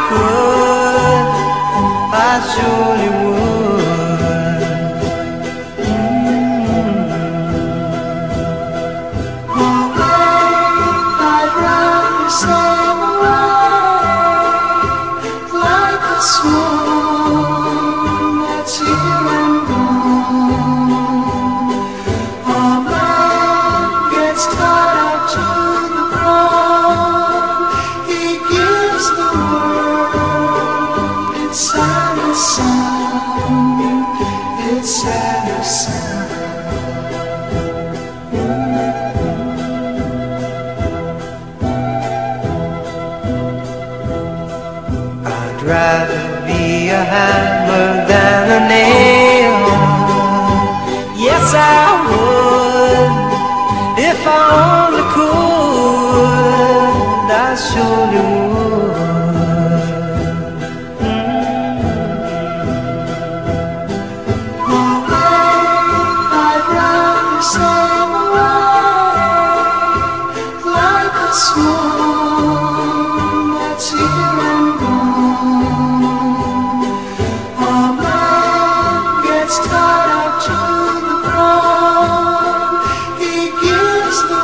could, I surely would. I'd rather sail away like a swan that's here and gone. A man gets tied up to the ground. He gives the world its saddest sound, its saddest sound. I'd rather be a hammer than a nail. Yes, I would. If I only could, I surely would. I'd rather sail away like a swan that's here and gone. A man gets tied up to the ground. He gives the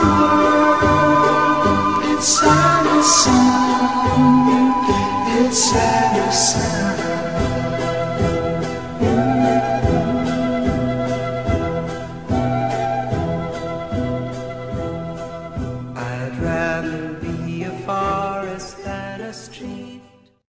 world its saddest sound, its saddest sound.